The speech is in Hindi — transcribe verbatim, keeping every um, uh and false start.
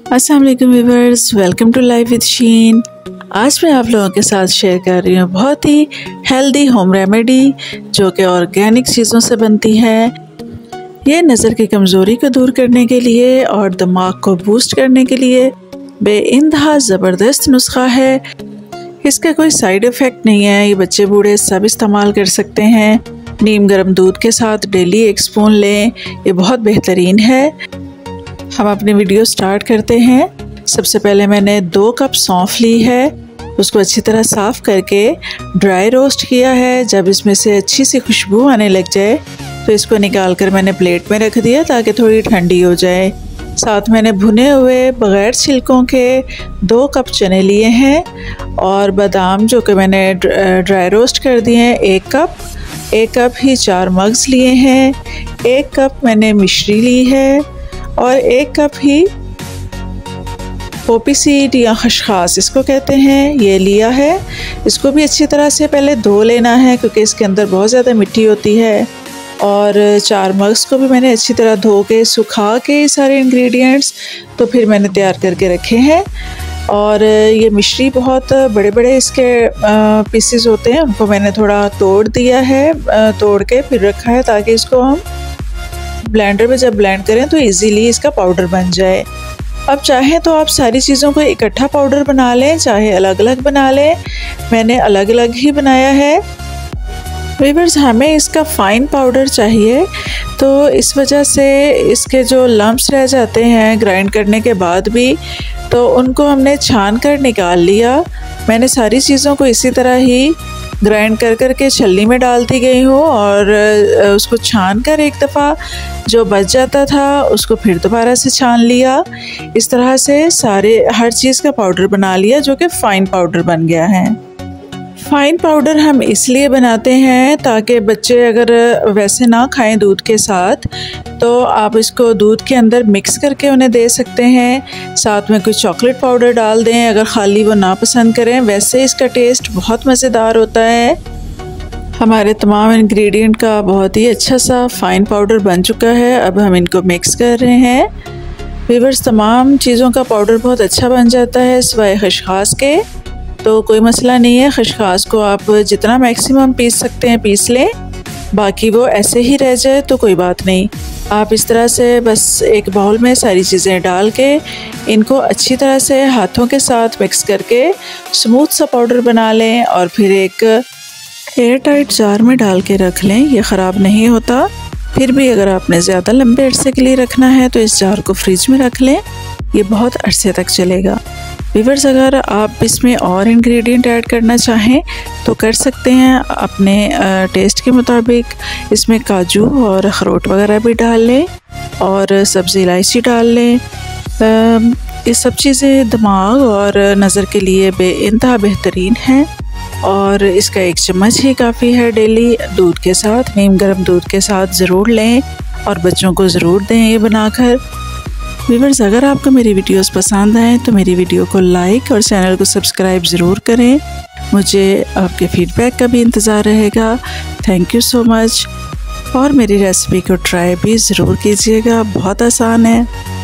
अस्सलाम वालेकुम viewers, welcome to life with Sheen. आज मैं आप लोगों के साथ शेयर कर रही हूँ बहुत ही हेल्दी होम रेमेडी जो कि ऑर्गेनिक चीज़ों से बनती है। ये नज़र की कमज़ोरी को दूर करने के लिए और दिमाग को बूस्ट करने के लिए बेइंतहा ज़बरदस्त नुस्खा है। इसका कोई साइड इफ़ेक्ट नहीं है, ये बच्चे बूढ़े सब इस्तेमाल कर सकते हैं। नीम गर्म दूध के साथ डेली एक स्पून लें, ये बहुत बेहतरीन है। हम अपनी वीडियो स्टार्ट करते हैं। सबसे पहले मैंने दो कप सौंफ ली है, उसको अच्छी तरह साफ़ करके ड्राई रोस्ट किया है। जब इसमें से अच्छी सी खुशबू आने लग जाए तो इसको निकाल कर मैंने प्लेट में रख दिया ताकि थोड़ी ठंडी हो जाए। साथ मैंने भुने हुए बग़ैर छिलकों के दो कप चने लिए हैं और बादाम जो कि मैंने ड्राई रोस्ट कर दिए हैं एक कप। एक कप ही चार मग्स लिए हैं, एक कप मैंने मिश्री ली है और एक कप ही पोपी सीड या खसखस इसको कहते हैं, ये लिया है। इसको भी अच्छी तरह से पहले धो लेना है क्योंकि इसके अंदर बहुत ज़्यादा मिट्टी होती है। और चार मग्स को भी मैंने अच्छी तरह धो के सुखा के सारे इंग्रेडिएंट्स तो फिर मैंने तैयार करके रखे हैं। और ये मिश्री बहुत बड़े बड़े इसके पीसेस होते हैं, उनको मैंने थोड़ा तोड़ दिया है, तोड़ के फिर रखा है ताकि इसको हम ब्लेंडर में जब ब्लेंड करें तो इजीली इसका पाउडर बन जाए। अब चाहे तो आप सारी चीज़ों को इकट्ठा पाउडर बना लें, चाहे अलग अलग बना लें। मैंने अलग अलग ही बनाया है। व्यूअर्स, हमें इसका फ़ाइन पाउडर चाहिए तो इस वजह से इसके जो लम्प्स रह जाते हैं ग्राइंड करने के बाद भी, तो उनको हमने छान कर निकाल लिया। मैंने सारी चीज़ों को इसी तरह ही ग्राइंड कर कर के छलनी में डालती गई हूँ और उसको छान कर एक दफ़ा जो बच जाता था उसको फिर दोबारा से छान लिया। इस तरह से सारे हर चीज़ का पाउडर बना लिया जो कि फ़ाइन पाउडर बन गया है। फ़ाइन पाउडर हम इसलिए बनाते हैं ताकि बच्चे अगर वैसे ना खाएं दूध के साथ तो आप इसको दूध के अंदर मिक्स करके उन्हें दे सकते हैं। साथ में कुछ चॉकलेट पाउडर डाल दें अगर खाली वो ना पसंद करें, वैसे इसका टेस्ट बहुत मज़ेदार होता है। हमारे तमाम इंग्रेडिएंट का बहुत ही अच्छा सा फ़ाइन पाउडर बन चुका है। अब हम इनको मिक्स कर रहे हैं। व्यूअर्स, तमाम चीज़ों का पाउडर बहुत अच्छा बन जाता है सिवाय खसखस के, तो कोई मसला नहीं है। खसखस को आप जितना मैक्सिमम पीस सकते हैं पीस लें, बाकी वो ऐसे ही रह जाए तो कोई बात नहीं। आप इस तरह से बस एक बाउल में सारी चीज़ें डाल के इनको अच्छी तरह से हाथों के साथ मिक्स करके स्मूथ सा पाउडर बना लें और फिर एक एयर टाइट जार में डाल के रख लें। ये ख़राब नहीं होता। फिर भी अगर आपने ज़्यादा लंबे अरसे के लिए रखना है तो इस जार को फ्रिज में रख लें, ये बहुत अरसे तक चलेगा। व्यूअर्स, अगर आप इसमें और इंग्रेडिएंट ऐड करना चाहें तो कर सकते हैं अपने टेस्ट के मुताबिक। इसमें काजू और अखरोट वगैरह भी डाल लें और सब्ज़ी इलायची डाल लें। ये सब चीज़ें दिमाग और नज़र के लिए बेइंतहा बेहतरीन हैं और इसका एक चम्मच ही काफ़ी है। डेली दूध के साथ, नीम गर्म दूध के साथ ज़रूर लें और बच्चों को ज़रूर दें ये बनाकर। व्यूअर्स, अगर आपको मेरी वीडियोस पसंद आएँ तो मेरी वीडियो को लाइक और चैनल को सब्सक्राइब ज़रूर करें। मुझे आपके फीडबैक का भी इंतज़ार रहेगा। Thank you so much. और मेरी रेसिपी को ट्राई भी ज़रूर कीजिएगा, बहुत आसान है।